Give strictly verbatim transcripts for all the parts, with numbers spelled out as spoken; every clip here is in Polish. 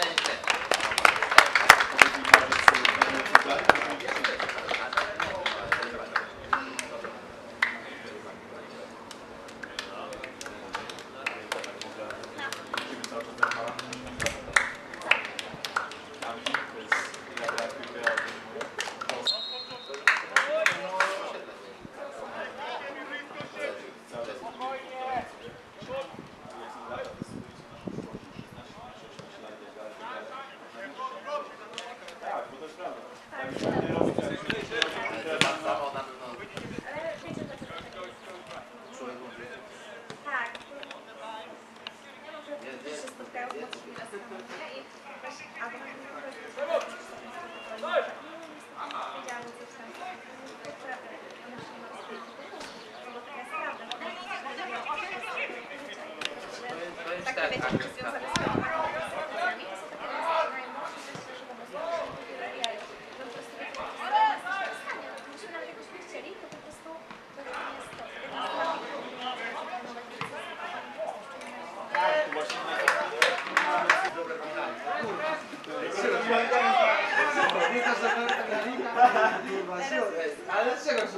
Ale z czego się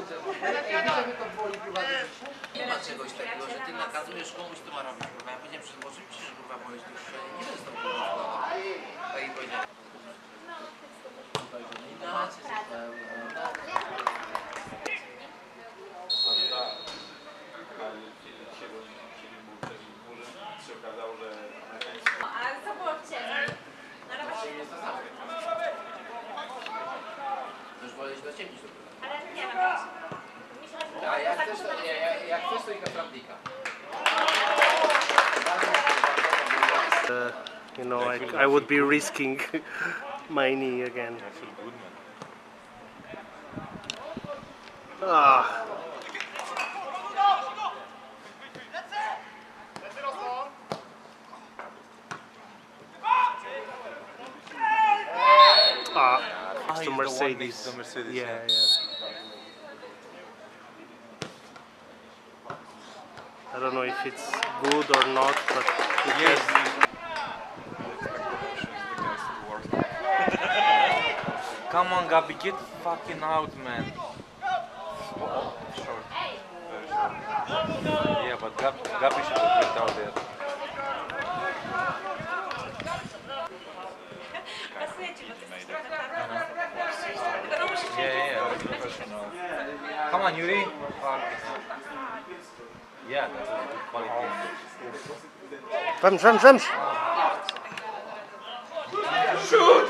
Nie ma czegoś takiego, że ty nakazujesz komuś, co ma robić, kurwa. Ja powiedziałem, że oczywiście, że kurwa boisz, to już nie będę z tobą kurwa. Tak i powiedziałem. A co było wcześniej? Na razie jest to samo. To już wolę do ciebie. ale nie na razie. A jak chcesz, to, jak chcesz, to i Kaprandika. Uh, you know, I, I would be risking my knee again. Ah. Ah, it's the Mercedes. The Mercedes, yeah, yeah. yeah. I don't know if it's good or not, but it Yes. is. Come on, Gabi, get fucking out, man. Oh, short. Very short. Yeah, but Gab Gabi should have went out there. Yeah, yeah, yeah, like professional. Come on, Yuri. Fuck. Yeah, that's a good quality. Vamos, vamos, vamos! Shoot!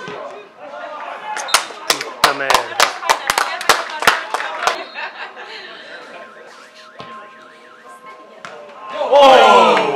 Puta merda. Oh!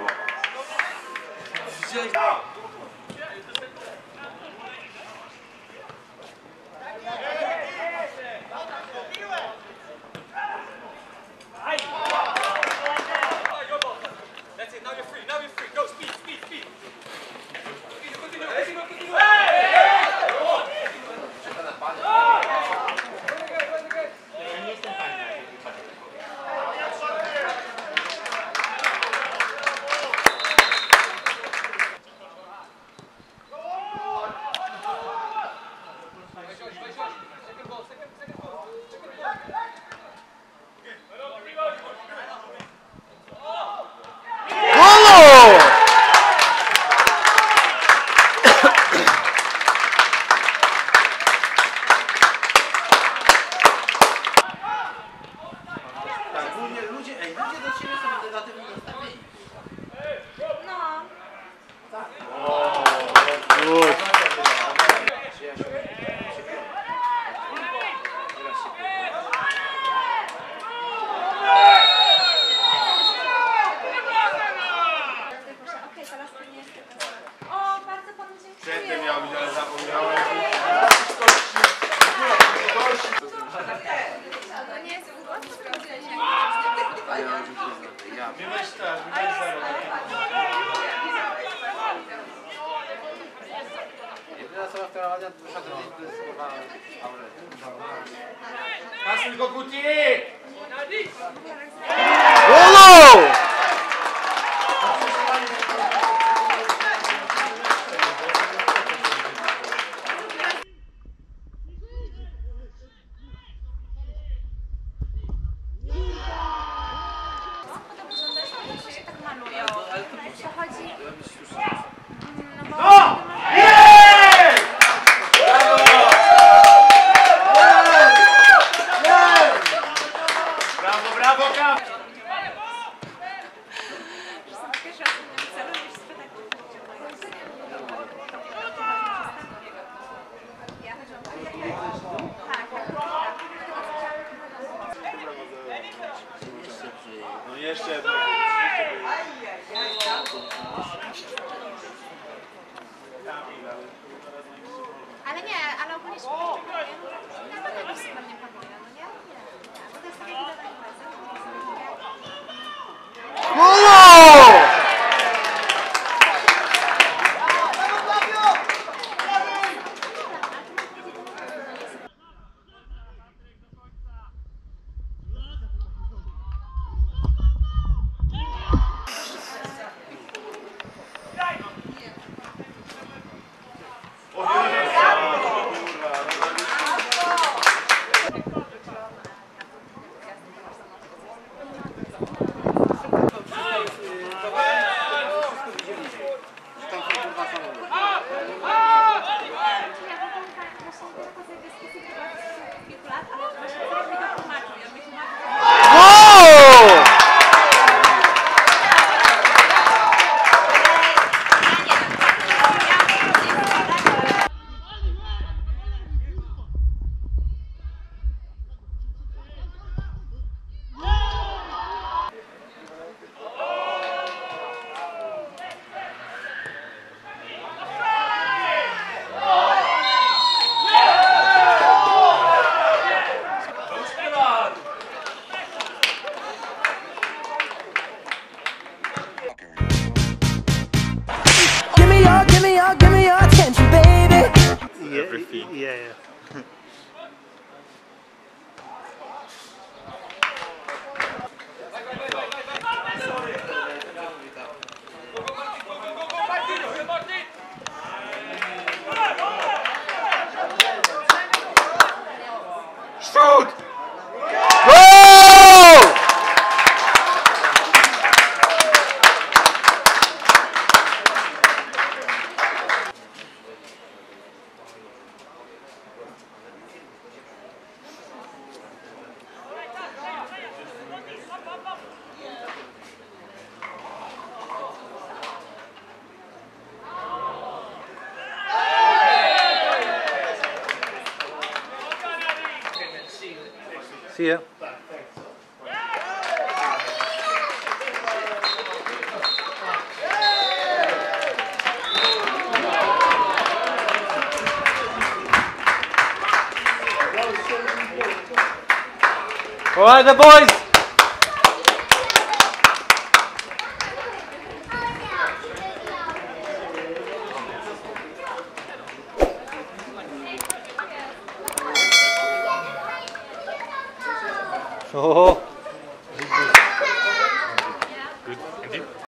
Jedyna osoba, która ładnie dusza do niej, to jest kurwa Pasuj go, Guti! Golo! ale to po To chodzi... No bo... No! Jej! Brawo, brawo, brawo! Że są pierwszy raz w tym celu niż spytać. Tak, No jeszcze jedno. ale nie, ale ogólnie się nie ma tego super nie pamiętam, no nie? Nie, nie, bo to jest takie wydawanie Yeah, yeah, yeah. Shoot! See ya. All right, the boys. Oh.